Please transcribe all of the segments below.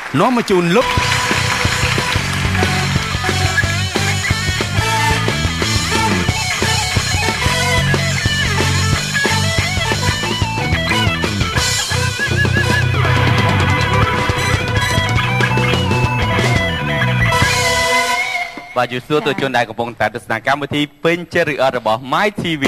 នាំមកជូនលោកបាទយូរសួរទៅជនដែលកំពុងតែទស្សនាកម្មវិធីពេញចិត្តឬអត់របស់ My TV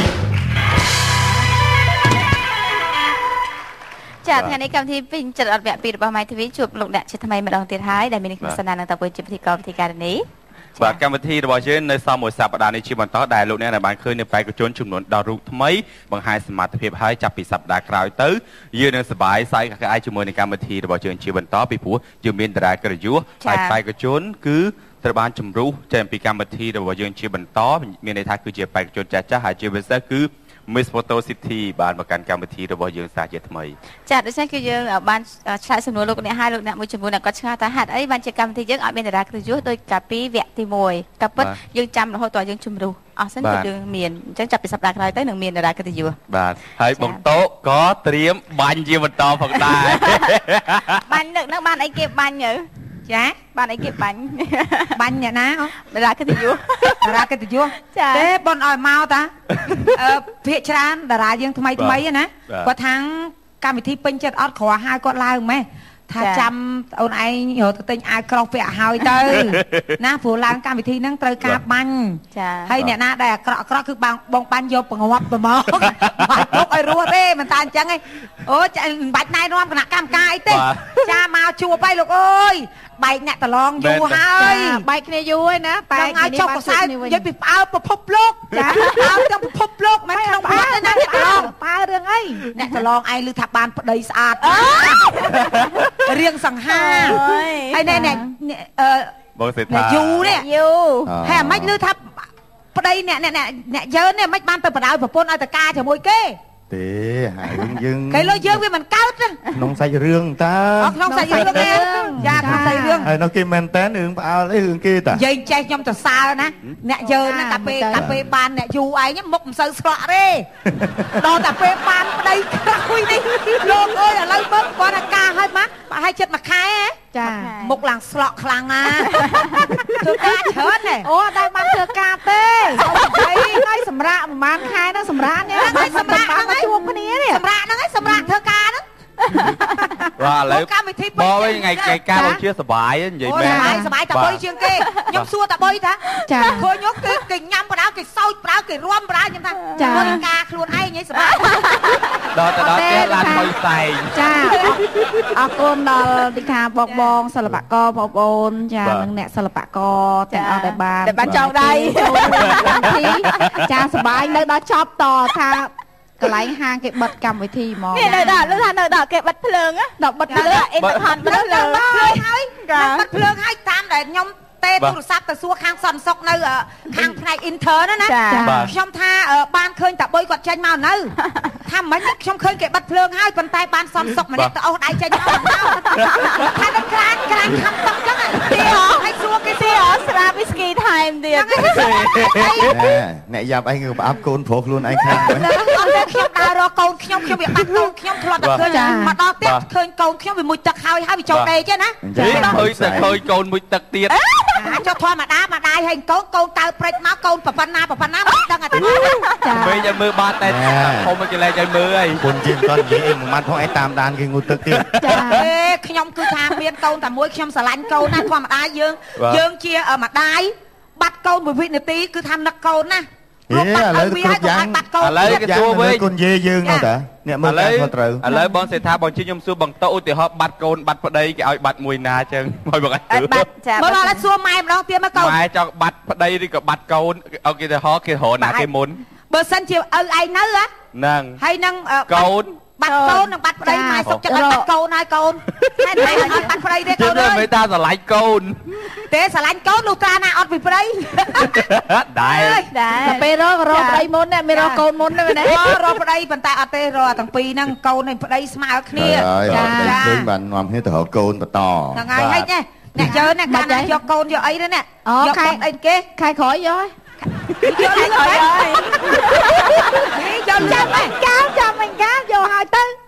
ចាថ្ងៃនេះកម្មវិធីពេញចិត្តអត់វគ្គ2របស់ My TV ជួបលោកអ្នកជាថ្មីម្ដងទៀតហើយដែលមានខ្ញុំសន្តាននឹងតើជាពិធីករវិធីការនេះបាទកម្មវិធីរបស់យើងនៅសល់មួយសប្តាហ៍នេះជាបន្តដែលលោកអ្នកបានឃើញនៅបេក្ខជនចំនួន10រូបថ្មីបង្ហាញសមត្ថភាពហើយចាប់ពីសប្តាហ៍ក្រោយទៅយើងនឹងសប្បាយស័យកាយជាមួយនឹងកម្មវិធីរបស់យើងជាបន្តពីព្រោះយើងមានតារាកិត្តិយសហើយបេក្ខជនគឺត្រូវបានជំរុះចេញពីកម្មវិធីរបស់យើងជាបន្តមានន័យថាគឺជាបេក្ខជនចាស់ៗហើយជាពិសេសគឺ Miss Photo City បានមកកាន់កម្មវិធីរបស់យើងសាជាថ្មីចាដូច្នេះគឺយើងបានឆ្លើយសំណួរលោកអ្នកហើយលោកអ្នកមួយចំនួនគាត់ឆ្ងល់ថាហេតុអីបានជាកម្មវិធីយើងអត់មានតារាកិត្តិយសដូចកាលពីវគ្គទី1ក៏ពិតយើងចាំរហូតដល់យើងជំរុះអស់សិនគឺយើងមានអញ្ចឹងចាប់ពីសប្តាហ៍ក្រោយទៅនឹងមានតារាកិត្តិយសបាទហើយបងតោក៏ត្រៀមបាញ់ជាបន្តផងដែរបាញ់នឹងបានអីគេបាញ់ទៅចាបានអីគេបាញ់អ្នកណាតារាកិត្តិយសតារាកិត្តិយសទេប៉ុនឲ្យមកតាភាកច្រើនតារាយើងថ្មីណាគាត់ថាកម្មវិធីពេញចិត្តអត់គ្រាន់ហើយគាត់ឡើងម៉េះថាចាំអូនឯងរត់ទៅទិញអាវក្រោះពាក់ហើយទៅណាព្រោះឡើងកម្មវិធីហ្នឹងត្រូវការបាញ់ហើយអ្នកណាដែលអាក្រក់គឺបងបាញ់យកបង្ងាប់ទៅមកបាច់ទុកឲ្យរស់ទេមិនតាអញ្ចឹងឯងអូមិនបាច់ណែនាំគណៈកម្មការអីទេចាមកជួបហើយលោកអើយបែកអ្នកតឡងយូរហើយបែកគ្នាយូរហើយណាតែឲ្យចុះកសែនិយាយពីផ្អើពិភពលោកចាផ្អើទាំងពិភពលោកមិនក្នុងបាត់ទេណាអ្នកតឡងផ្អើរឿងអីអ្នកតឡងឯងឮថាបានប្តីស្អាតរៀងសង្ហាហើយអ្នកបងសេដ្ឋាយូនេះហើយអាម៉េចឮថាប្តីអ្នកយើងនេះមិនបានទៅបដៅប្រពន្ធឲ្យតការជាមួយគេទេហើយយើងគេលើយើងវាមិនកើតក្នុងសាច់រឿងតើក្នុងសាច់រឿងទេយ៉ាក្នុងសាច់រឿងហើយនោះគេមែនតើរឿងផ្អើលអីរឿងគេតាយើងចេះខ្ញុំទៅសើណាអ្នកយើងណាកាពេលបានអ្នកយូឯងមុខមិនសូវស្រក់ទេដល់តែពេលបានប្តីក្រោយនេះលោកអើយឥឡូវមើលគាត់ថាការឲ្យមកប្រហែលចិត្តមួយខែចាមុខឡើងស្លក់ខ្លាំងណាធ្វើការច្រើនទេអូអត់ដែលបានធ្វើការទេហើយសម្រាប់ប្រហែលខែហ្នឹងសម្រាប់នេះសម្រាប់ហ្នឹងជួបគ្នានេះសម្រាប់ហ្នឹងឯងសម្រាប់ធ្វើការហ្នឹងបាទឥឡូវកម្មវិធីបងថ្ងៃការបងជាសបាយនិយាយមែនសបាយតាបុយជាងគេខ្ញុំសួរតាបុយថាឃើញនោះគេញ៉ាំបដៅគេសោចបដៅគេរាំបដៅខ្ញុំថាធ្វើការខ្លួនឯងឯងសបាយដល់ទៅឡានហុយសែងចាអរគុណដល់ទីខាបងសិល្បករបងប្អូនចានិងអ្នកសិល្បករទាំងអស់ដែលបានចង់ដៃចាសបាយនៅដល់ចប់តថាកន្លែងហាងគេបិទកម្មវិធីហ្មងនេះនៅដល់គេបិទភ្លើងដល់បិទភ្លើងអ៊ីនធឺណិតបិទភ្លើងហើយបិទភ្លើងហើយតាមដែលខ្ញុំទេទូរស័ព្ទទៅសួរខាងសន្តិសុខនៅខាងផ្នែក intern ណាខ្ញុំថាបានឃើញតាបុយគាត់ចេញមកនៅថាមិនខ្ញុំឃើញគេបិទភ្លើងហើយប៉ុន្តែបានសន្តិសុខម្នាក់ទៅអូសដៃចេញមកថានឹងក្រានខំតុកចឹងទីហ៎ឲ្យសួរគេទីហ៎ស្រាវីស្គីថែមទៀតអ្នកយ៉ាប់អីគឺប្រអាប់កូនប្រុសខ្លួនឯងខាងអត់ទេខ្ញុំដើររកកូនខ្ញុំវាបាត់កូនខ្ញុំធ្លាប់តែឃើញមកដល់ទៀតឃើញកូនខ្ញុំវាមួយទឹកហើយវាចូលដេកទេណាឃើញកូនមួយទឹកទៀតចុះធម្មតាម្ដាយហើយកូនកើព្រិចមកកូនប៉ុណ្ណាមិនដឹងអត់ទេចាពេលឲ្យមើលបាត់តែធំគេលែងឲ្យមើលហើយពុនជាមិននិយាយមួយម៉ាត់ផងឯងតាមដានគេងូតទឹកទៀតចាខ្ញុំគឺថាមានកូនតែមួយខ្ញុំស្រឡាញ់កូនណាធម្មតាយើងជាម្ដាយបាត់កូនមួយវិនាទីគឺថានឹកកូនណាឥឡូវគ្រប់យ៉ាងឥឡូវគេសួរវិញគុណយាយយើងនោះតាអ្នកមើលការខុសត្រូវឥឡូវបងសេដ្ឋាបងជិះខ្ញុំសួរបងតោឧទាហរណ៍បាត់កូនបាត់ប្តីគេឲ្យបាត់មួយណាចឹងឲ្យបងអាចបាត់ចាមើលឥឡូវសួរម៉ែម្ដងទៀតមកកូនម៉ែចង់បាត់ប្តីឬក៏បាត់កូនឲ្យគេទៅហោគេរកណាគេមុនបើសិនជាឪឯងនៅហ្នឹងហើយនឹងកូនបាត់កូននិងបាត់ប្តីម៉ែសុខចិត្តបាត់កូនហើយកូនហេតុអីអត់បាត់ប្តីទេកូនអើយមិនថាស្រឡាញ់កូនទេស្រឡាញ់កូនលុះត្រាណាអត់ពីប្តីដែរតែពេលរកប្តីមុនមានរកកូនមុនទេមែនទេរកប្តីប៉ុន្តែអត់ទេរកទាំងពីរហ្នឹងកូននិងប្តីស្មើគ្នាចាឃើញបាននាំគ្នាទៅរកកូនបន្តហ្នឹងហើយហិចអ្នកយើងណាកាលណាយកកូនយកអីណាយកកូនអីគេខែក្រោយយកយកខែក្រោយហើយនេះយកចាំមិនកាលយកហើយទៅ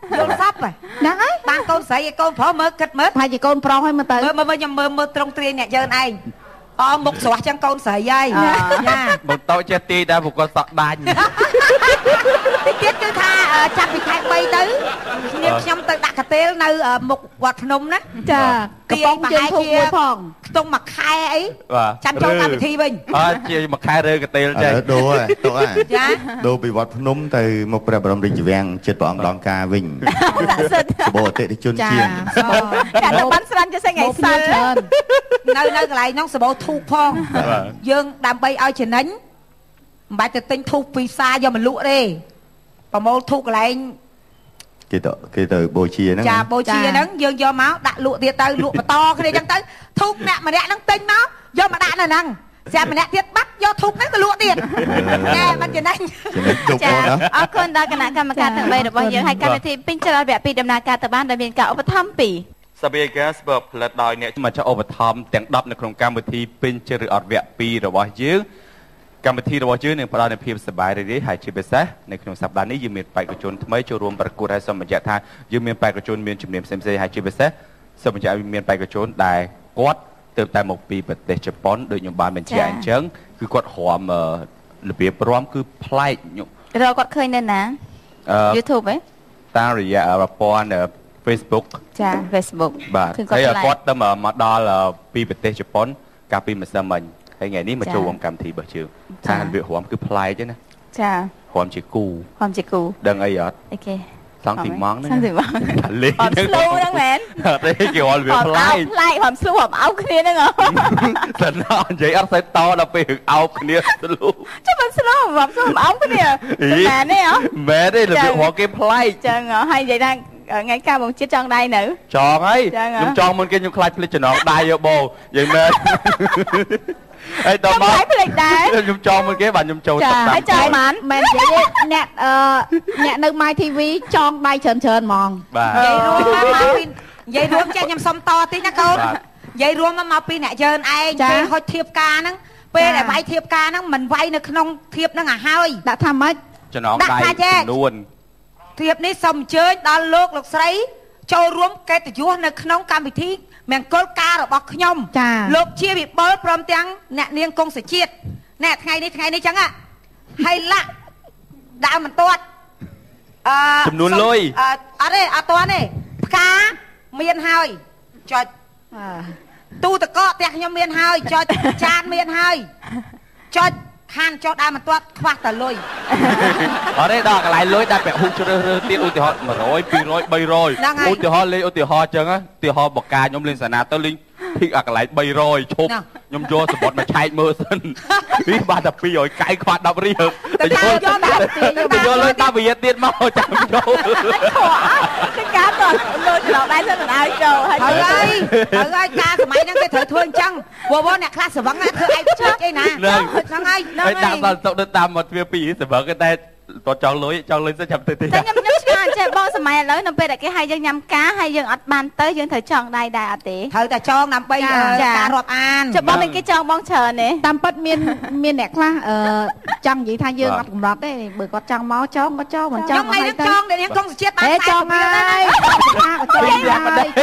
យល់សពហ្នឹងហើយបានកូនស្រីឲ្យកូនប្រុសមើលគិតមើលថាជាកូនប្រុសឲ្យមើលទៅមើលខ្ញុំមើលត្រង់ទ្រាយអ្នកយើងឯងមុខស្រស់ចឹងកូនស្រីហើយចាបន្តចេះទីដែរព្រោះគាត់សក់ដាច់តិចទៀតគឺថាចាប់ពីខែ3ទៅខ្ញុំទៅដាក់កាតេលនៅមុខវត្តភ្នំណាចាកំពុងជើងធូបមួយផងខ្ទង់មួយខែអីចាំចូលកម្មវិធីវិញជាមួយខែរើកាតេលចេះដូរទៅចាដូរពីវត្តភ្នំទៅមុខព្រះបរមរាជវាំងចិត្តព្រះអង្គដងការវិញបបអតិថិជនជាងកាលបានស្រាន់ចេះថ្ងៃសៅរ៍ច្រើននៅកន្លែងនោះសបោធូបផងយើងដើម្បីឲ្យចំណេញមិនបាច់ទៅទិញធូបពីផ្សារយកមកលក់ទេប្រមូលធូបកន្លែងគេទៅបូជាហ្នឹងចាបូជាហ្នឹងយើងយកមកដាក់លក់ទៀតទៅលក់បន្តគ្នាអញ្ចឹងទៅធូបអ្នកម្នាក់ហ្នឹងទិញមកយកមកដាក់នៅហ្នឹងស្រាប់ម្នាក់ទៀតបាត់យកធូបហ្នឹងទៅលក់ទៀតតែមិនចំណេញចាអរគុណដល់គណៈកម្មការទាំង3របស់យើងហើយកម្មវិធីពេញចលវគ្គ2ដំណើរការទៅបានដោយមានការឧបត្ថម្ភពីសាប៊ីហ្គាសបើផលិតដោយអ្នកមកចុះឧបត្ថម្ភទាំង10នៅក្នុងកម្មវិធីពេញចិត្តឬអត់វគ្គ2របស់យើងកម្មវិធីរបស់យើងនឹងផ្ដល់នូវភាពសប្បាយរីករាយហើយជាពិសេសនៅក្នុងសប្តាហ៍នេះយើងមានបេក្ខជនថ្មីចូលរួមប្រកួតហើយសូមបញ្ជាក់ថាយើងមានបេក្ខជនមានជំនាញផ្សេងៗហើយជាពិសេសសូមបញ្ជាក់មានបេក្ខជនដែលគាត់ទើបតែមកពីប្រទេសជប៉ុនដូចខ្ញុំបានបញ្ជាក់អញ្ចឹងគឺគាត់រាំរបៀបរាំគឺប្លែករកគាត់ឃើញនៅណា YouTube ហ៎តាមរយៈប្រព័ន្ធ Facebook ចា Facebook បាទហើយគាត់ទៅមកដល់ពីប្រទេសជប៉ុនកាលពីម្សិលមិញហើយថ្ងៃនេះមកចូលរួមកម្មវិធីរបស់យើងថារបៀបរាំគឺប្លែកទេណាចារាំជាគូដឹងអីអត់អីគេសង់ទីម៉ងហ្នឹងសង់ទីម៉ងថាលេងហ្នឹងស្លូហ្នឹងមែនអត់ទេគេរាល់របៀបប្លែករាំស្លូរាំអោបគ្នាហ្នឹងសិនអត់និយាយអត់ស្អីតដល់ពេលរឿងអោបគ្នាស្លូចាំមិនស្លូរាំស្លូអោបគ្នាមែនទេហ៎មែនទេរបៀបរាំគេប្លែកចឹងហើយនិយាយថាថ្ងៃការបងជាតិចង់ដៃនៅចង់ហើយខ្ញុំចង់មុនគេខ្ញុំខ្លាចភ្លេចចំណងដៃយោបោយ៉ាងមែនអីតមកភ្លេចដែរខ្ញុំចង់មុនគេបាទខ្ញុំចូលទឹកតាមចង់បានមែននិយាយអ្នកនៅ My TV ចង់ដៃច្រើនហ្មងបាទនិយាយរួមមកពីនិយាយរួមចេះខ្ញុំសុំតតិចណាកូននិយាយរួមមកពីអ្នកយើងឯងពេលហុចធៀបការហ្នឹងពេលដែលវាយធៀបការហ្នឹងមិនវាយនៅក្នុងធៀបហ្នឹងហើយដាក់ថាម៉េចចំណងដៃចំនួនធៀបនេះសូមអញ្ជើញដល់លោកស្រីចូលរួមកិត្តិយសនៅក្នុងកម្មវិធីមង្គលការរបស់ខ្ញុំលោកជាវិបុលព្រមទាំងអ្នកនាងកុងសុជាតិណែថ្ងៃនេះចឹងហើយលាក់ដើមមិនទាត់ចំនួនលុយអត់ទេអត់ទាន់ទេផ្កាមានហើយចុចទូតកកផ្ទះខ្ញុំមានហើយចុចចានមានហើយចុចខានចុះដើមមិនទាត់ខ្វះតែលុយអត់ទេដល់កន្លែងលុយដាក់ពាក់ហ៊ូជ្រើសរើសទៀតឧទាហរណ៍100 200 300ឧទាហរណ៍លេងឧទាហរណ៍អញ្ចឹងឧទាហរណ៍បកាខ្ញុំលេងសាណាទៅលេងធីកអាកន្លែង300ឈប់ខ្ញុំយកសបុតមកឆែកមើលសិនវាបានតែ200កែខ្វះ10រៀលទៅយកលុយ10រៀលទៀតមកចាំចូលគឺការតលុយចំណងដៃសិនឲ្យចូលហើយការសម័យហ្នឹងគេត្រូវធ្វើអញ្ចឹងវវអ្នកខ្លះស្វឹងណាធ្វើឯងជិះអីណាហ្នឹងហើយដាក់ដល់ទៅតាមមកទ្វារ2ស្វឹងគេតែតចង់លុយសិនចាំទៅទេតែខ្ញុំឆ្ងល់ចេះបងសម័យឥឡូវនៅពេលដែលគេឲ្យយើងញ៉ាំការហើយយើងអត់បានទៅយើងត្រូវចងដៃដែរអត់ទេត្រូវតែចងដើម្បីការរាប់អានចាំបងមានគេចងបងច្រើនទេតាមពិតមានអ្នកខ្លះចង់និយាយថាយើងអត់កំណត់ទេបើគាត់ចង់មកចងក៏ចងមិនចង់ខ្ញុំថ្ងៃនេះចងដែលនាងកុងសុជាតិបាន 40ចងហើយពីអ្នក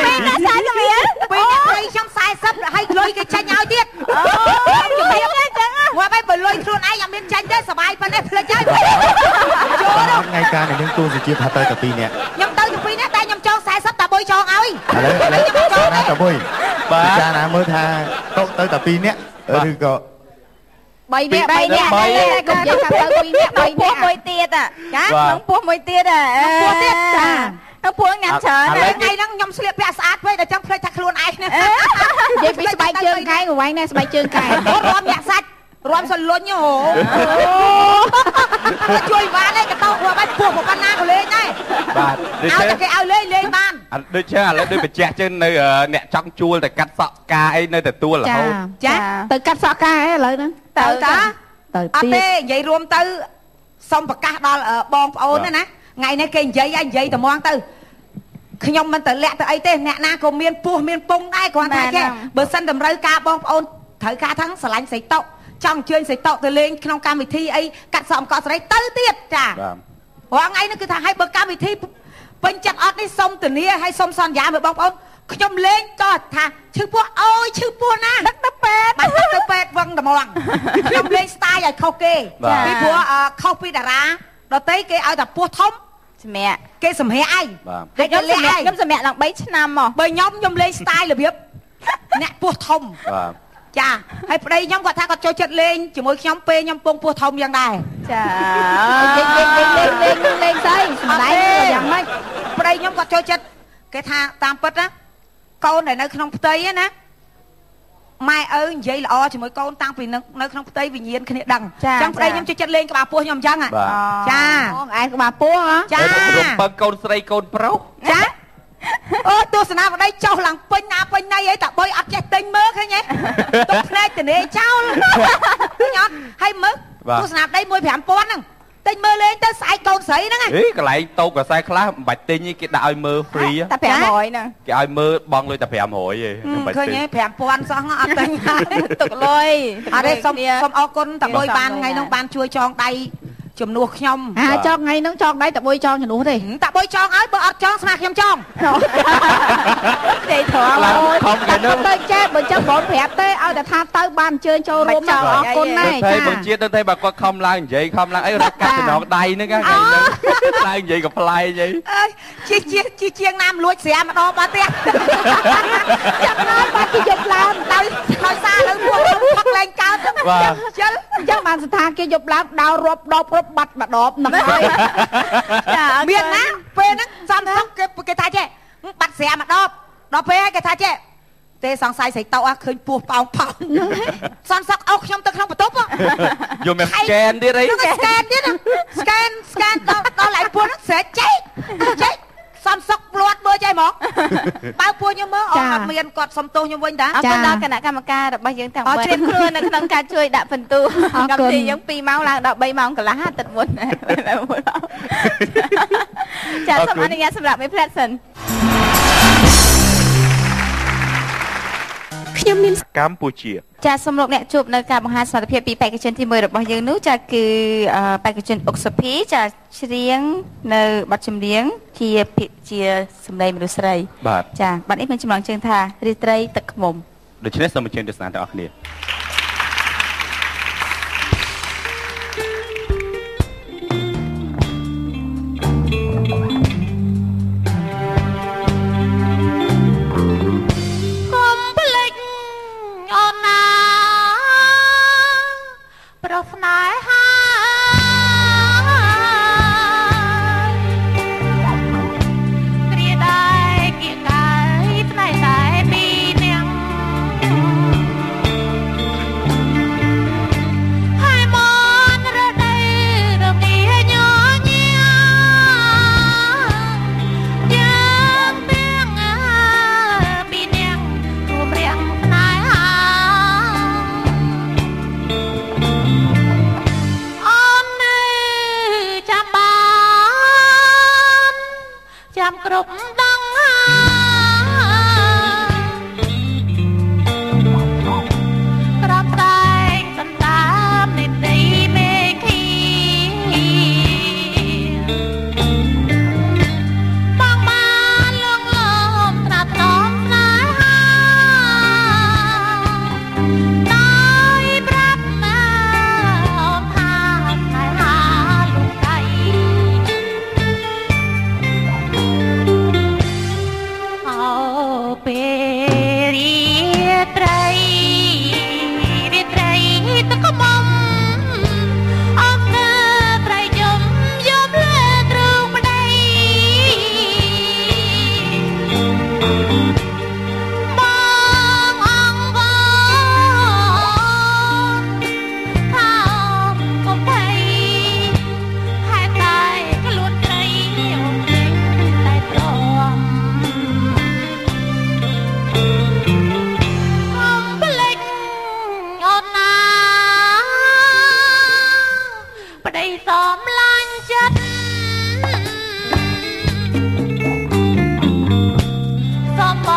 ខ្ញុំ40ហើយលុយគេចាញ់ឲ្យទៀតជំរាបទេចឹងមកបែបបើលុយខ្លួនឯងអត់មានចាញ់ទេសុបាយប៉ុណ្ណេះភ្លេចហើយចូលថ្ងៃការនេះនឹងគូសុជាតិថាទៅតែ2នាក់ខ្ញុំទៅតែ2នាក់តែខ្ញុំចង40តែបុយចងឲ្យឥឡូវខ្ញុំចងតែបុយបាទចាណាមើលថាទៅតែ2នាក់ឬក៏ 3នាក់កុំនិយាយថាទៅ2នាក់3 នាក់មួយទៀតចាក្នុងពោះមួយទៀតពោះទៀតចាទៅពោះញ៉ាំច្រើនថ្ងៃហ្នឹងខ្ញុំស្លៀកពាក់ស្អាតពេកដល់ចឹងភ្លេចថាខ្លួនឯងណានិយាយពីស្បែកជើងកែងវែងណាស្បែកជើងកែងរាំញាក់សាច់រាំសលុញហ៎ជួយបានឯងក៏ទៅព្រោះបាច់ពោះប៉ុណ្ណាក៏លេងដែរបាទដូចគេឲ្យលេងបានដូចចឹងឥឡូវដូចបញ្ជាក់ចឹងនៅអ្នកចង់ជួលតែកាត់សក់ការអីនៅទទួលរហូតចាទៅកាត់សក់ការអីឥឡូវហ្នឹងទៅតាអត់ទេនិយាយរួមទៅសូមប្រកាសដល់បងប្អូនណាថ្ងៃនេះគេនិយាយតែហ្មងទៅខ្ញុំមិនទៅលាក់ទៅអីទេអ្នកណាក៏មានពោះមានពងដែរគ្រាន់តែគេបើសិនតម្រូវការបងប្អូនត្រូវការថាស្រឡាញ់ស្រីតុកចង់អញ្ជើញស្រីតុកទៅលេងក្នុងកម្មវិធីអីកាត់សក់កក់ស្រីទៅទៀតចារាល់ថ្ងៃនេះគឺថាឲ្យបើកម្មវិធីពេញចិត្តអត់នេះសុំធានាហើយសុំសន្យាមកបងប្អូនខ្ញុំលេងក៏ថាឈឺពោះអើយឈឺពោះណាដឹកទៅពេទ្យបាត់ទៅពេទ្យវឹងត្មងខ្ញុំលេងស្ទាយឲ្យខុសគេពីព្រោះខុសពីតារាដតីគេឲ្យតែពោះធំសម្រាប់គេសម្រាប់ឯងហើយខ្ញុំសម្រាប់ឡើង3ឆ្នាំមកបើខ្ញុំលេងស្ទាយរបៀបអ្នកពោះធំចាហើយប្តីខ្ញុំគាត់ថាគាត់ចូលចិត្តលេងជាមួយខ្ញុំពេលខ្ញុំពងពោះធំយ៉ាងដែរចាលេងស្អីសម្ដែងយ៉ាងម៉េចប្តីខ្ញុំគាត់ចូលចិត្តគេថាតាមពិតណាកូនដែលនៅក្នុងផ្ទៃណាម៉ែឪនិយាយល្អជាមួយកូនតាំងពីនៅក្នុងផ្ទៃវិញ្ញាណគ្នាដឹងអញ្ចឹងប្តីខ្ញុំចូលចិត្តលេងក្បាលពោះខ្ញុំអញ្ចឹងចាឯងក្បាលពោះចារំពឹងកូនស្រីកូនប្រុសចាអូទស្សនាវដ្តីចុះឡើងពេញណាពេញណៃអីតាបុយអត់ចេះទិញមើលឃើញទេទុកភ្នែកទនេចោលឃើញអត់ហើយមើលទស្សនាវដ្តី1 5000ហ្នឹងទិញមើលលេងទៅស្អែកកូនស្រីហ្នឹងហ៎កន្លែងតោកកសែខ្លះមិនបាច់ទិញគេដាក់ឲ្យមើល free តែ500ហ្នឹងគេឲ្យមើលបងលុយតែ500ឯងឃើញទេ5000សោះអត់ទិញទុកលុយអត់ទេសូមអរគុណតាបុយបានថ្ងៃហ្នឹងបានជួយចងដៃជំនួសខ្ញុំចងថ្ងៃហ្នឹងចងដៃតាបុយចងជំនួសទេតាបុយចងឲ្យបើអត់ចងស្មាខ្ញុំចងទេធំខំគេនឹងទៅចេះបើចឹងបងប្រាប់ទេឲ្យតែថាទៅបានអញ្ជើញចូលរួមមកអរគុណណាស់ចាបើជាតិទៅបើគាត់ខំឡើងនិយាយខំឡើងអីរកកាត់ចំណងដៃហ្នឹងថ្ងៃហ្នឹងឡើងនិយាយកំ ប្លែកអីជាងណាមលួចស្រាម្ដងបាត់ទៀតចាំដល់បាត់គេយកឡើងដោយសារលើពួកខ្ញុំផឹកលែងកើតបាទជិលអញ្ចឹងបានស្ថាគេយកឡើងដោររាប់ដបបាត់ម្ដបហ្នឹងហើយចាមានណាពេលហ្នឹងសំសុកគេថាចេះបាត់ស្រាម្ដបដល់ពេលហើយគេថាចេះទេសង្ស័យស្រីតោឃើញពោះប៉ោងសនសក់អោខ្ញុំទៅក្នុងបន្ទប់យកមកស្កេនទៀតអីស្កេនទៀតស្កេនដល់ឯពោះហ្នឹងស្រែកចេកសនសក់ព្រាត់មើលចេះហ្មងបើពោះខ្ញុំមើលអត់មានគាត់សុំទោសខ្ញុំវិញតាអរគុណដល់គណៈកម្មការរបស់យើងទាំង3ជ្រាបខ្លួននៅក្នុងការជួយដាក់ពិន្ទុកម្មវិធីយើង2ម៉ោងឡើងដល់3ម៉ោងកន្លះទឹកមុនចាសូមអនុញ្ញាតសម្រាប់មេផ្លែសិនខ្ញុំមានកម្ពុជាចាសូមលោកអ្នកជួបនៅការបង្ហាញសមត្ថភាពពីបេក្ខជនទី1របស់យើងនោះចាគឺបេក្ខជនអុកសុភីចាច្រៀងនៅបទចម្រៀងជាសម្លេងមនុស្សស្រីចាបាត់នេះមានចំណងជើងថារាត្រីទឹកឃ្មុំដូច្នេះសូមអញ្ជើញទស្សនាទាំងអស់គ្នាស្នេហាគ្រាដែរគៀកកាយផ្នែកតែពីនាងហើយមនរដីរងាញញៀយ៉ាងទាំងពីនាងរួមរៀងស្នេហាគ្រប់ដងក្របតែងសន្តាននៃដីមេឃីបងបានលងលំត្រាត់តមស្នេហាដោយប្រាប់មកអូនថាស្នេហាលុកដៃពេលរាត្រីទឹកខ្មុំអងើត្រៃយំលើទ្រូងប្តីបងអងវថាកុំភ័យហេតុតែខ្លួនត្រីអូនតែព្រមប្តីសមឡាញ់ចិត្តសម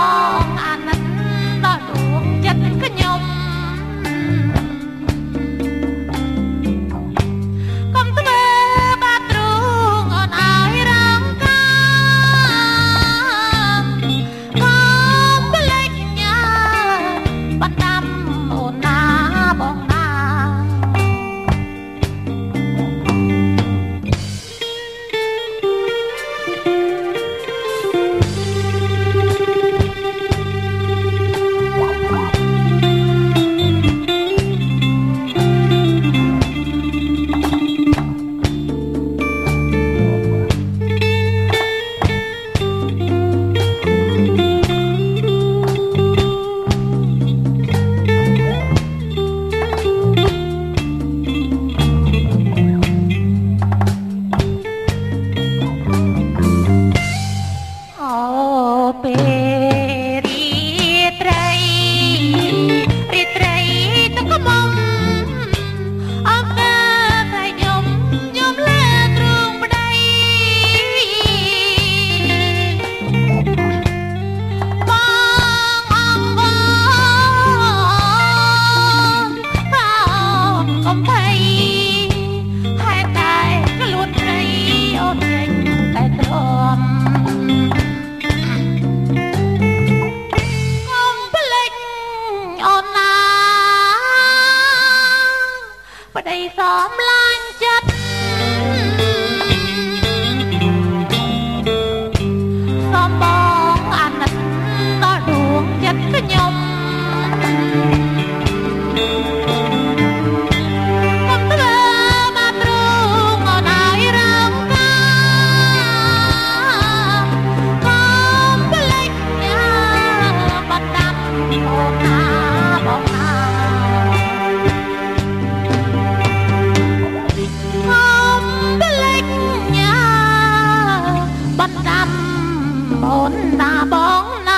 ពេរីត្រីរីត្រីទឹកខ្មុំអង្ការតែខ្ញុំលើទ្រង់ប្តីបងអង្គបងកំភៃហេតុតែខ្លួនព្រៃអូនចេញតែទ្រាំប្តីសមឡាញ់ចិត្តសមបងអាណិតដល់ដួងចិត្តខ្ញុំកំធ្វើមកទ្រង់អូនហើយរងការកំភ្លេចបាត់ដាំអូនណាបងណាអូនណាបងណា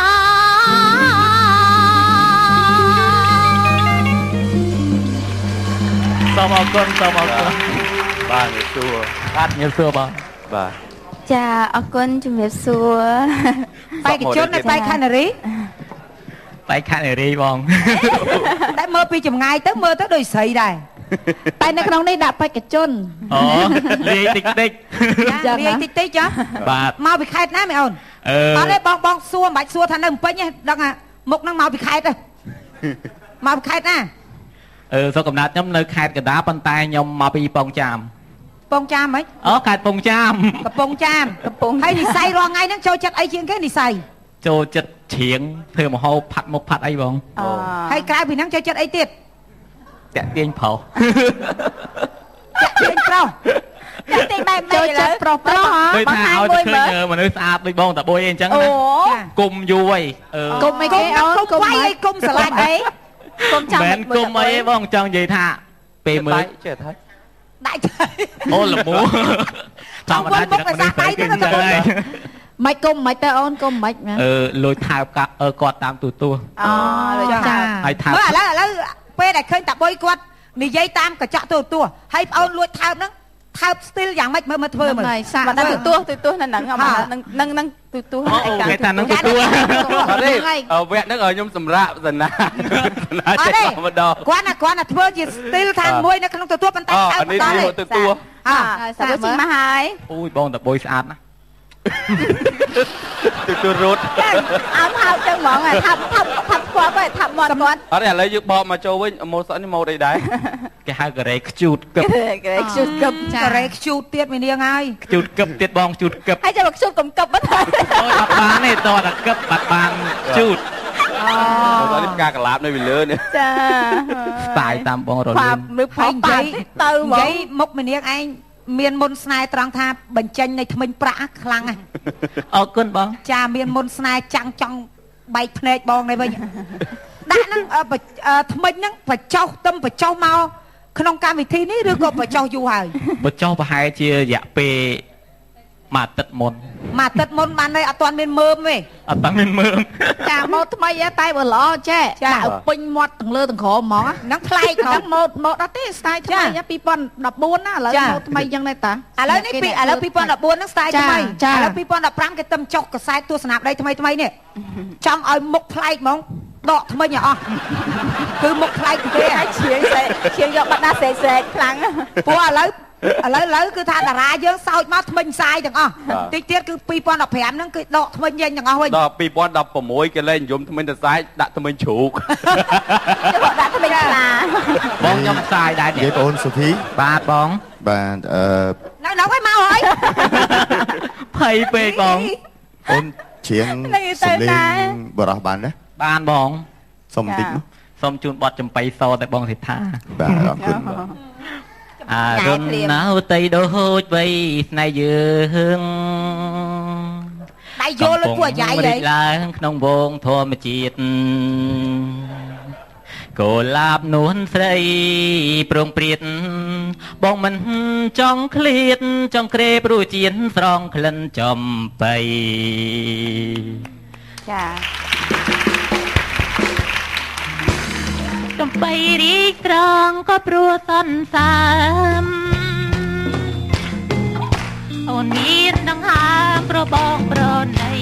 សូមអរគុណសូមអរគុណបាទជំរាបសួរបាទជំរាបសួរបងបាទចាអរគុណជំរាបសួរបេក្ខជននៅបេក្ខនារីបេក្ខនារីបងតែមើលពីចម្ងាយទៅមើលទៅដូចស្រីដែរតែនៅក្នុងនេះដាក់បេក្ខជនអូលាយតិចតិចលាយតិចតិចចាបាទមកពីខេត្តណាមែនអូនអត់ទេបងសួរមិនបាច់សួរថានៅភ្នំពេញទេដឹងថាមុខហ្នឹងមកពីខេត្តទេមកពីខេត្តណាសុខកំណត់ខ្ញុំនៅខេត្តកណ្ដាលប៉ុន្តែខ្ញុំមកពីពងចាមពងចាមហ៎អូខេត្តពងចាមកំពង់ចាមហើយនិស័យរាល់ថ្ងៃហ្នឹងចូលចិត្តអីជាងគេនិស័យចូលចិត្តច្រៀងធ្វើមហោបផាត់មុខផាត់អីបងហើយក្រៅពីហ្នឹងចូលចិត្តអីទៀតតាក់ទាញប្រុសតាក់ទាញប្រុសតាក់ទាញបែបនេះចូលចិត្តប្រុសប្រុសដូចថាឲ្យទៅឃើញមនុស្សស្អាតដូចបងតាបុយអីអញ្ចឹងណាគុំយូរអីគុំអីគេអូនគុំអីគុំស្រឡាញ់អីគុំចាំមិនគុំអីបងចង់និយាយថាពេលមើលចេះថាដាក់អូលមូតាមតាចិត្តមនុស្សតែទៅមិនគុំមិនទៅអូនគុំមិនលួចថើបគាត់តាមទូទួអូចាហើយថើបឥឡូវពេលដែលឃើញតាបុយគាត់និយាយតាមកញ្ចក់ទូទួហើយប្អូនលួចថើបហ្នឹងថើបស្ទីលយ៉ាងម៉េចមើលធ្វើមើលបាត់ទូទួនៅហ្នឹងនឹងទូទួឯកាគេថានឹងទូទួអត់ទេវគ្គហ្នឹងឲ្យខ្ញុំសម្រាប់សណាចេះម្ដងគាត់ណាធ្វើជាស្ទីលថាមួយនៅក្នុងទូទួប៉ុន្តែថើបមិនដល់ទេទូទួសាប់មកហើយអូយបងតាបុយស្អាតណាទូរត់អើថើបទៅហ្មងថាប់គាត់ទៅថាប់មាត់គាត់អត់ទេឥឡូវយើងបកមកចូលវិញម៉ូតសក់នេះម៉ូតអីដែរគេហៅការ៉េខ្ជូតកឹបការ៉េខ្ជូតកឹបការ៉េខ្ជូតទៀតមាននាងហើយខ្ជូតកឹបទៀតបងខ្ជូតកឹបហើយចាំខ្ជូតកុំកឹបបាត់ហើយអូយអត់បានទេតតែកឹបបាត់បានខ្ជូតអូនេះផ្កាកលាបនៅពីលើនេះចាស្ទាយតាមបងរលឿនឬផាប់ទៅហ្មងនិយាយមុខមាននាងឯងមានមុនស្នេហ៍ត្រង់ថាបញ្ចេញនៃថ្មិញប្រាក់ខ្លាំងហ្នឹងអរគុណបងចាមានមុនស្នេហ៍ចាំងចង់បែកភ្នែកបងនេះវិញដាក់ហ្នឹងថ្មិញហ្នឹងបញ្ចុះទឹមបញ្ចុះមកក្នុងកម្មវិធីនេះឬក៏បញ្ចុះយូរហើយបញ្ចុះប្រហែលជារយៈពេលមួយអាទិត្យមុនបានន័យអត់ទាន់មានមើមទេអត់តាំងមានមើមចាម៉ូតថ្មីតែបើល្អចេះដាក់ពេញមាត់ទាំងលើទាំងក្រោមហ្មងហ្នឹងប្លែកហ្នឹងម៉ូតអត់ទេស្ទាយថ្មី2014ណាឥឡូវម៉ូតថ្មីអញ្ចឹងទេតាឥឡូវនេះ2014ហ្នឹងស្ទាយថ្មីឥឡូវ2015គេទៅចុះកសែតទស្សនាដីថ្មីនេះចង់ឲ្យមុខប្លែកហ្មងដកថ្មិញឲ្យអស់គឺមុខប្លែកគេហើយឈៀងយកបាត់ណាសេកខ្លាំងព្រោះឥឡូវគឺថាតារាយើងសោចមកថ្មិញផ្សាយទាំងអស់តិចទៀតគឺ2015ហ្នឹងគឺដកថ្មិញចេញទាំងអស់វិញដល់2016គេលេងនិយមថ្មិញទៅផ្សាយដាក់ថ្មិញជ្រូកដាក់ថ្មិញខ្លាបងខ្ញុំផ្សាយដែរនិយាយបងសុធីបាទបងបាទនៅឲ្យមកហើយភ័យពេកបងអូនច្រៀងសំឡេងបរោះបានណាបានបងសុំបន្តិចសុំជូនបទចំបៃសតែបងសិដ្ឋាបាទអរគុណអារុនណៅតៃដូចវៃស្នេហ៍យើងដៃយល់លើពួកអាយ៉ៃហីឡើងក្នុងវងធម្មជាតិកូលាបនួនស្រីប្រងព្រាតបងមិនចង់ឃ្លាតចង់ក្រេព្រោះជៀនស្រងក្លិនចំបៃចាចំបីរីកត្រង់ក៏ព្រោះសន្សើមអូនមានដង្ហើមប្របងប្រណី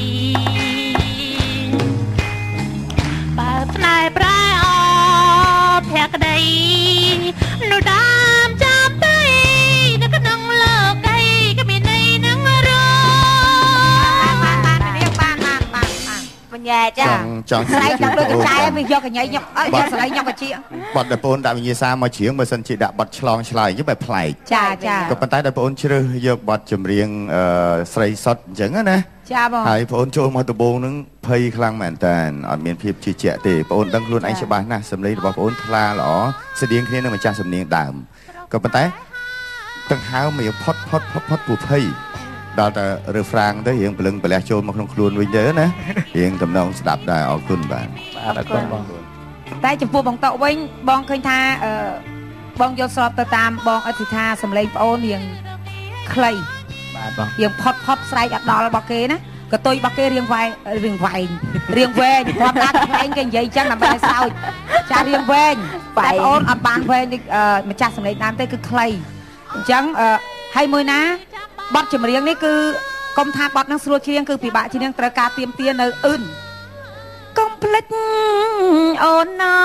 បើស្នេហ៍ប្រែអភក្តីនោះដើមចាំទៅនៅក្នុងលោកីក៏មានន័យនឹងរបញ្ញាចាចង់ស្រែកដាក់ដូចកញ្ចែវាយកកញ្ញៃញឹកយកស្រែកញឹកកជាបត់ដែលបងដាក់វិញ្ញាសាមកច្រៀងបើសិនជាដាក់បត់ឆ្លងឆ្លើយទៅបែបប្លែកចាក៏ប៉ុន្តែដែលបងជ្រើសយកបត់ចម្រៀងស្រីសុតអញ្ចឹងណាចាបងហើយបងចូលមកដំបូងនឹងភ័យខ្លាំងមែនតើអត់មានភាពជឿជាក់ទេបងដឹងខ្លួនឯងច្បាស់ណាស់សម្លេងរបស់បងថ្លាល្អស្តៀងគ្នានឹងម្ចាស់សំនៀងដើមក៏ប៉ុន្តែដង្ហើមវាផុតពូភ័យដល់តែរើហ្វ្រាំងទៅរៀងព្រលឹងប្រលះចូលមកក្នុងខ្លួនវិញទៅណារៀងតំណងស្ដាប់ដែរអរគុណបាទអរគុណបងតែចំពោះបងតក់វិញបងឃើញថាបងយល់ស្របទៅតាមបងអធិដ្ឋាសម្លេងប្អូនរៀងខ្លីបាទបងរៀងផុតស្រែកអត់ដល់របស់គេណាកតុយរបស់គេរៀងវែងធម្មតាខ្លែងគេនិយាយចឹងដើម្បីឲ្យសើចចារៀងវែងតែប្អូនអត់បានវែងម្ចាស់សម្លេងដើមទេគឺខ្លីអញ្ចឹងហើយមួយណាបទចម្រៀងនេះគឺកុំថាបទនឹងស្រួលច្រៀងគឺពិបាកច្រៀងត្រូវការទៀមទានៅអ៊ឺនកុំភ្លេចអូនណា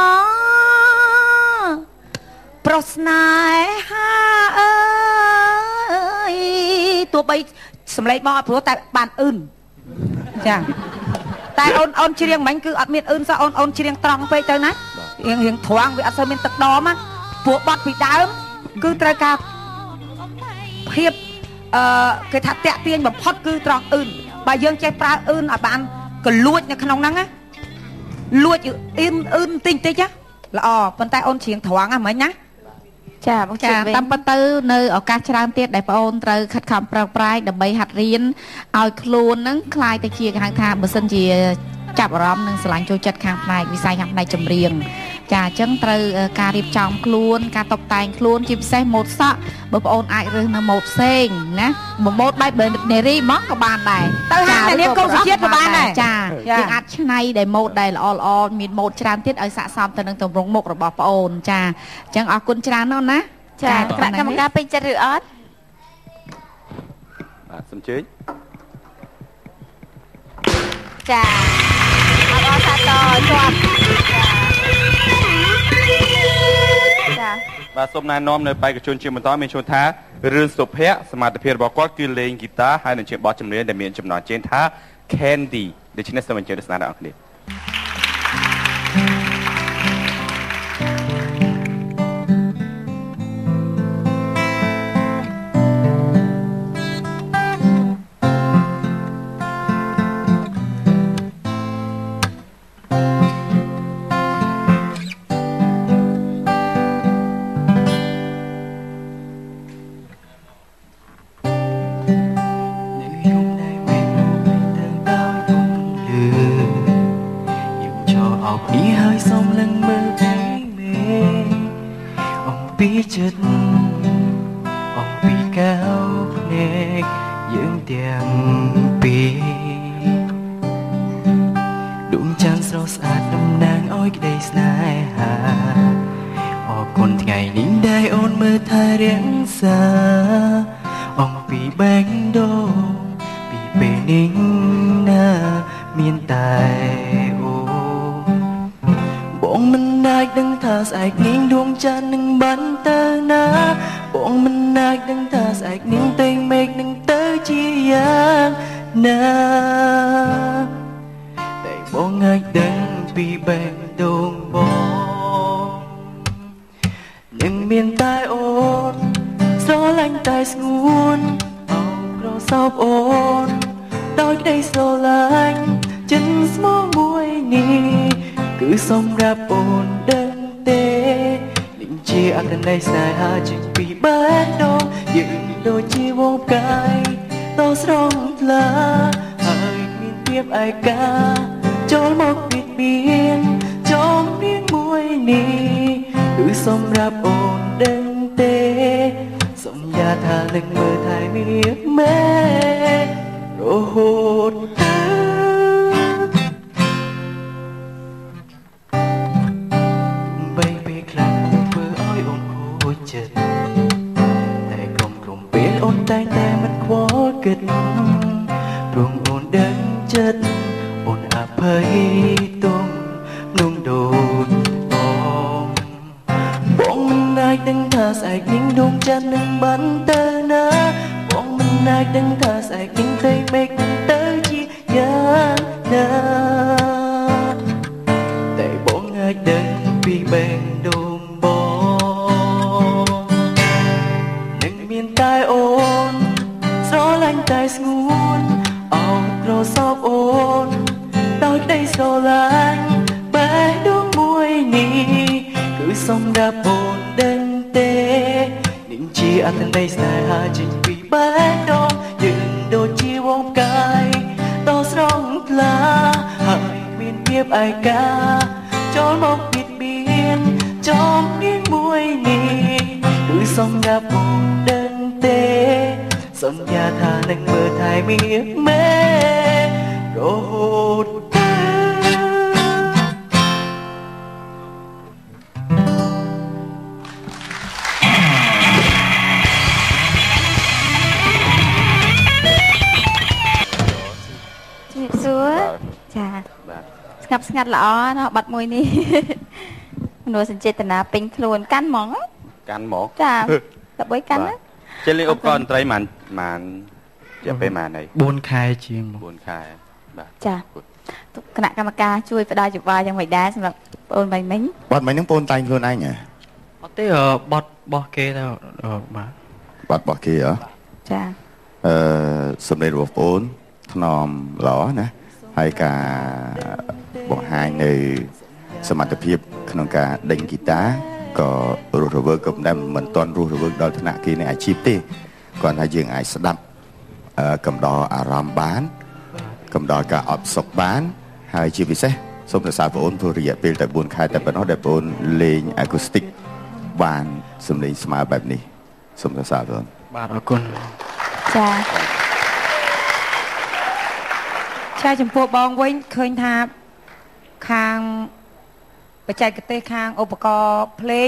ប្រស្នេហាអើយទោះបីសម្លេងបងអត់ព្រោះតែបានអ៊ឺនចាតែអូនច្រៀងមិញគឺអត់មានអ៊ឺនសោះអូនច្រៀងត្រង់ពេកទៅណារៀងត្រង់វាអត់សូវមានទឹកដមណាពួកបទពីដើមគឺត្រូវការភាពគេថាតាក់ទាញបំផុតគឺត្រង់អ៊ឺនបើយើងចេះប្រើអ៊ឺនឲ្យបានកលួចនៅក្នុងហ្នឹងណាលួចអ៊ឺនតិចល្អប៉ុន្តែអូនច្រៀងត្រង់ហ្នឹងមិញណាចាបងចាតាមពិតទៅនៅឱកាសច្រើនទៀតដែលបងអូនត្រូវខិតខំប្រឹងប្រែងដើម្បីហាត់រៀនឲ្យខ្លួនហ្នឹងคล้ายទៅជាគេហៅថាបើសិនជាចាប់អារម្មណ៍និងស្រឡាញ់ចូលចិត្តខាងផ្នែកវិស័យខាងផ្នែកចម្រៀងចាអញ្ចឹងត្រូវការរៀបចំខ្លួនការតុបតែងខ្លួនជាពិសេសម៉ូដសក់បើបងអូនអាចរើសនៅម៉ូដផ្សេងណាម៉ូដបែបនេរីហ្មងក៏បានដែរទៅហាងនានាកុំសុជាតិក៏បានដែរចាយើងអាចឆ្នៃដែលម៉ូដដែលល្អមានម៉ូដច្រើនទៀតឲ្យស័ក្តិសមទៅនឹងទម្រង់មុខរបស់បងអូនចាអញ្ចឹងអរគុណច្រើនណាស់ណាចាគណៈកម្មការពេញចិត្តឬអត់បាទសូមជើញចាអរសាទរជាប់ចាបាទសូមណែនាំនៅបេក្ខជនជាបន្តមានឈ្មោះថារឿងសុភ័ក្រសមត្ថភាពរបស់គាត់គឺលេងហ្គីតាហើយនឹងជាបទចម្រៀងដែលមានចំណងជើងថា Candy ដូច្នេះសូមអញ្ជើញទស្សនាដល់អ្នកគ្នារហូតទៅได้โซลันแบดวงมวยนี้คือสมดับโอนเดินเตนิ่งจีอันในสายหาจิงปีแบดองยืนโดดจีวงกายต่อสรองปลาหากมีนเพียบไอกาจอมมองบิดเบียนจอมเลี้ยงมวยนี้คือสมดับโอนเดินเตสัญญาทานังเมื่อไทยมีแม่โรดសួរចាស្ងាត់ស្ងាត់ល្អណាស់បាត់មួយនេះមនុស្សសញ្ចេតនាពេញខ្លួនកាន់ហ្មងចាដើម្បីកាន់ណាចេះលេងឧបករណ៍តន្ត្រីមិនជាពេលម៉ានហើយ 4ខែជាង 4ខែបាទចាគណៈកម្មការជួយផ្ដល់យោបល់យ៉ាងម៉េចដែរសម្រាប់បងអូនមិញបាត់មិញហ្នឹងបងអូនតែងខ្លួនឯងហ៎អត់ទេបត់បោះគេទៅបាទបាត់បោះគេហ៎ចាសម្លេងរបស់បងអូនថ្នមល្អណាហើយការបង្ហាញនៅសមត្ថភាពក្នុងការដេញហ្គីតាក៏រស់រវើកក៏មិនទាន់រស់រវើកដល់ថ្នាក់គេនៃអាជីពទេគាត់ថាយើងអាចស្ដាប់កំដរអារម្មណ៍បានកំដរការអត់សុខបានហើយជាពិសេសសូមសរសើរបងអូនព្រោះរយៈពេលតែ4ខែតែប៉ុណ្ណោះដែលបងអូនលេងអាកូស្ទិកបានសំឡេងស្មើបែបនេះសូមសរសើរបងបាទអរគុណចាចំពោះបងវិញឃើញថាខាងបច្ចេកទេសខាងឧបករណ៍ភ្លេង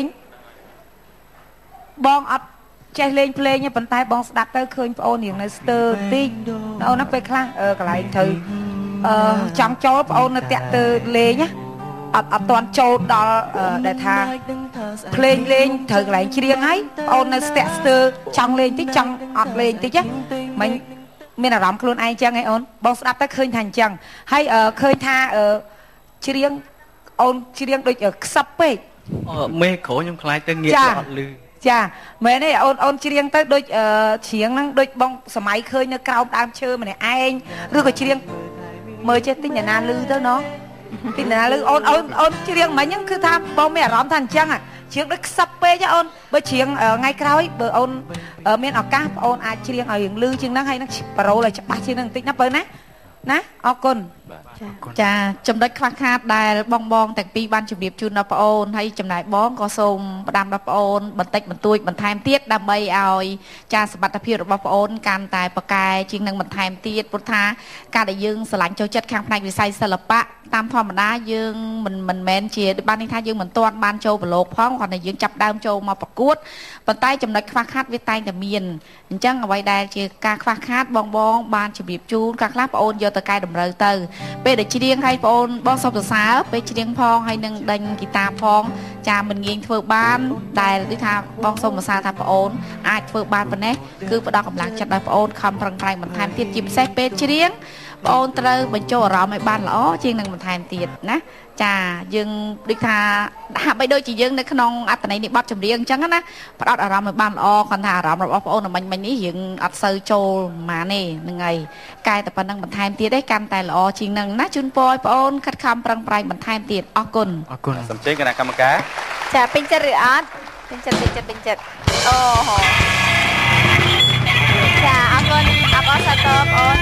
បងអត់ចេះលេងភ្លេងទេប៉ុន្តែបងស្ដាប់ទៅឃើញប្អូនរៀងនៅស្ទើរតិចអូនណាពេលខ្លះកន្លែងត្រូវចង់ចូលប្អូននៅតាក់ទើលេងណាអត់ទាន់ចូលដល់ដែលថាភ្លេងលេងត្រូវកន្លែងច្រៀងហើយប្អូននៅស្ទាក់ស្ទើចង់លេងតិចចង់អត់លេងតិចណាមិញមានអារម្មណ៍ខ្លួនឯងចឹងឯអូនបងស្ដាប់ទៅឃើញថាអញ្ចឹងហើយឃើញថាច្រៀងអូនច្រៀងដូចខ្សឹបពេកមេក្រូខ្ញុំខ្លាចទៅងាកអត់លឺចាមែនទេអូនច្រៀងទៅដូចច្រៀងហ្នឹងដូចបងសម័យឃើញនៅក្រោមដើមឈើម្នាក់ឯងឬក៏ច្រៀងមើលចេះតិចអ្នកណាលឺទៅណោះតិចអ្នកណាលឺអូនច្រៀងមិញហ្នឹងគឺថាបងមានអារម្មណ៍ថាអញ្ចឹងច្រៀងដូចខ្សឹបពេកអូនបើច្រៀងថ្ងៃក្រោយបើអូនមានឱកាសបងអូនអាចច្រៀងឲ្យរឿងលឺជាងហ្នឹងហើយនឹងប្រូលឲ្យច្បាស់ជាងហ្នឹងបន្តិចណាបើណាអរគុណចាចំណុចខ្វះខាតដែលបងទាំងពីរបានជម្រាបជូនដល់ប្អូនហើយចំណាយបងក៏សូមផ្ដាំដល់ប្អូនបន្តិចបន្តួចបន្ថែមទៀតដើម្បីឲ្យចាសមត្ថភាពរបស់ប្អូនកាន់តែប្រកែជាងនឹងបន្ថែមទៀតព្រោះថាការដែលយើងស្រឡាញ់ចូលចិត្តខាងផ្នែកវិស័យសិល្បៈតាមធម្មតាយើងមិនមែនជាបាននេះថាយើងមិនទាន់បានចូលប្រឡូកផងគ្រាន់តែយើងចាប់ដើមចូលមកប្រកួតប៉ុន្តែចំណុចខ្វះខាតវាតែងតែមានអញ្ចឹងអ្វីដែលជាការខ្វះខាតបងបានជម្រាបជូនខ្លះប្អូនយកទៅកែតម្រូវទៅពេលដែលច្រៀងឲ្យបងសុំសរសើរពេលច្រៀងផងហើយនឹងដេញហ្គីតាផងចាមិនងាយធ្វើបានដែលដូចថាបងសុំសរសើរថាប្អូនអាចធ្វើបានប៉ុណ្ណេះគឺផ្ដល់កម្លាំងចិត្តដល់ប្អូនខំប្រឹងប្រែងបន្ថែមទៀតជាពិសេសពេលច្រៀងបងអូនត្រូវបញ្ចូលអារម្មណ៍ឲ្យបានល្អជាងនឹងបន្ថែមទៀតណាចាយើងដូចថាហាក់បីដូចជាយើងនៅក្នុងអត្ថន័យនៃបទចម្រៀងអញ្ចឹងណាផ្ដោតអារម្មណ៍ឲ្យបានល្អគាត់ថាអារម្មណ៍របស់បងអូនមិញនេះយើងអត់សូវចូលហ្មងទេហ្នឹងហើយកែតែប៉ុណ្្នឹងបន្ថែមទៀតឯងកាន់តែល្អជាងនឹងណាជូនពរឲ្យបងអូនខិតខំប្រឹងប្រែងបន្ថែមទៀតអរគុណសំជិញគណៈកម្មការចាពេញចិត្តឬអត់ពេញចិត្តអូហូចាអរគុណអបអរសាទរបងអូន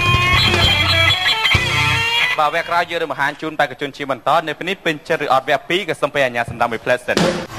បាទវគ្គក្រោយយើងនឹងបង្ហាញជូនបេក្ខជនជាបន្តនៅពេលនេះពេញចិត្តឬអត់វគ្គ2ក៏សូមពេលអាជ្ញាសម្ដៅមួយផ្លែសិន